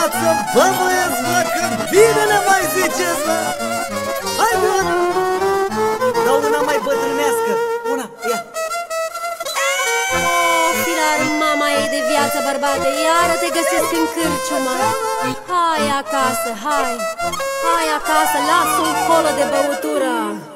viață, bă băieți, mă, că bine ne mai ziceți, mă. Hai, mă, dau una mai bătrânească. Una, ia. Filar, mama ei de viață, bărbate, iară te găsesc în cârciumă. Hai acasă, hai. Hai acasă, lasă un colo de băutură.